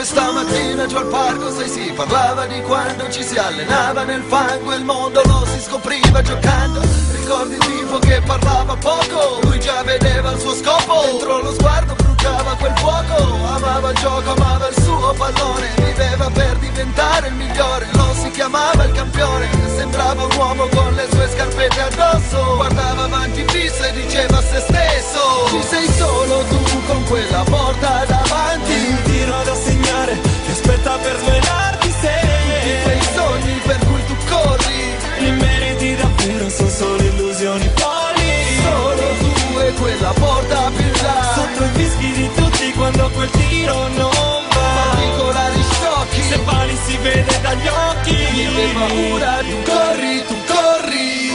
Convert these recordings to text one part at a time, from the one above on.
questa mattina giù al parco, sai si parlava di quando ci si allenava nel fango e il mondo lo si scopriva giocando. Ricordi il tipo che parlava poco, lui già vedeva il suo scopo, dentro lo sguardo bruciava quel fuoco. Amava il gioco, amava il suo pallone, viveva per diventare il migliore, lo si chiamava il campione. Sembrava un uomo con le sue scarpette addosso, guardava avanti fisso e diceva a se stesso: ci sei solo tu con quella porta davanti, un tiro da segnare che aspetta per svelarti se tutti quei sogni per cui tu corri, li meriti davvero, sono solo illusioni folli. solo tu e quella porta più in là, Sotto i fischi di tutti quando quel tiro non va, particolari sciocchi, se vali si vede dagli occhi. niente paura, tu corri, tu corri,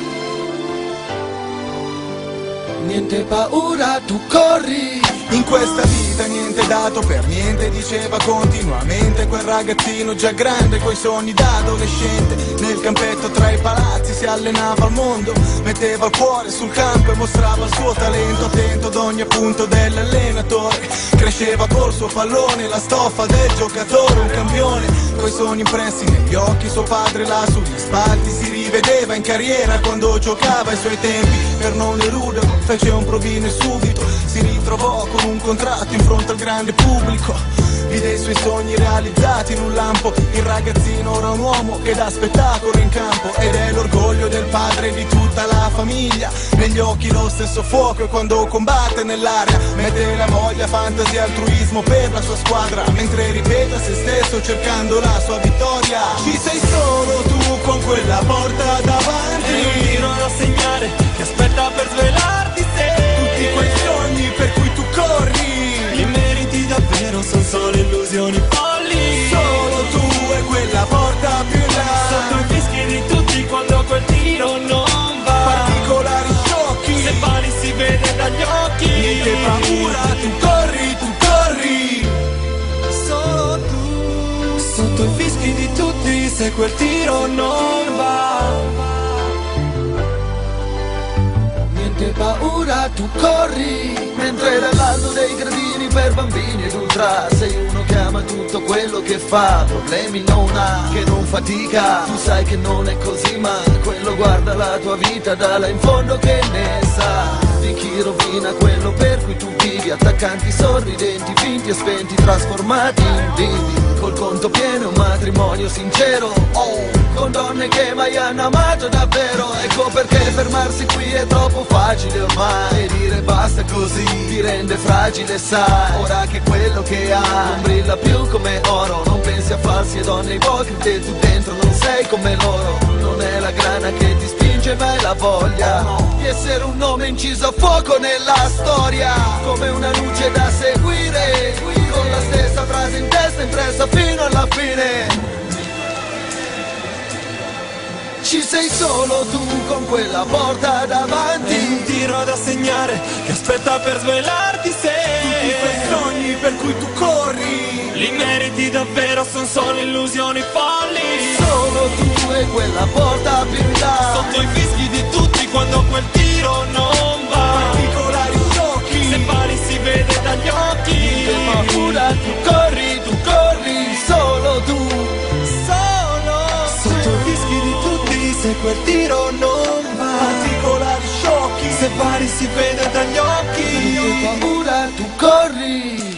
niente paura, tu corri. In questa vita niente è dato per niente, diceva continuamente quel ragazzino già grande coi sogni da adolescente. Nel campetto tra i palazzi si allenava al mondo, metteva il cuore sul campo e mostrava il suo talento, attento ad ogni appunto dell'allenatore. Cresceva col suo pallone, la stoffa del giocatore, un campione coi sogni impressi negli occhi. Suo padre là sugli spalti si rivedeva in carriera quando giocava ai suoi tempi. Per non deluderlo fece un provino e subito si ritrovò con un contratto in fronte al grande pubblico. Vide i suoi sogni realizzati in un lampo, il ragazzino ora un uomo che dà spettacolo in campo ed è l'orgoglio del padre e di tutta la famiglia. Negli occhi lo stesso fuoco e quando combatte nell'area mette la voglia, fantasia e altruismo per la sua squadra, mentre ripete a se stesso cercando la sua vittoria. Ci sei solo tu con quella porta davanti, E un tiro da segnare che aspetta per svelarti se tutti quei sogni per cui tu corri, li meriti davvero, sono solo illusioni folli. solo tu e quella porta più in Sotto i là, fischi di tutti quando quel tiro non va, particolari sciocchi, se vali si vede dagli occhi. niente paura, tu corri, tu corri, Solo tu, sotto i fischi di tutti se quel tiro non va. Niente paura, tu corri, mentre dall'alto dei gradini per bambini ed ultra sei uno che ama tutto quello che fa, problemi non ha, che non fatica, tu sai che non è così, ma quello guarda la tua vita da là in fondo che ne sa di chi rovina quello per cui tu vivi, attaccanti sorridenti, finti e spenti, trasformati in vivi, col conto pieno, un matrimonio sincero, oh, con donne che mai hanno amato davvero. Ecco perché fermarsi qui è troppo facile ormai, dire basta così ti rende fragile, sai, ora che quello che ha non brilla più come oro. Non pensi a falsi e donne ipocrite, tu dentro non sei come loro. Non è la grana che ti spinge ma è la voglia di essere un nome inciso a fuoco nella storia, come una luce da seguire, con la stessa frase in testa impressa fino alla fine. Ci sei solo tu con quella porta davanti, E un tiro da segnare che aspetta per svelarti se tutti quei sogni per cui tu corri, li meriti davvero, sono solo illusioni folli. solo tu e quella porta più in là, Sotto i fischi di tutti quando quel tiro non va, particolari sciocchi, se vali si vede dagli occhi. che paura, tu corri, solo tu, Sotto i fischi di tutti se quel tiro non va, particolari sciocchi, se vali si vede dagli occhi. che paura, tu corri.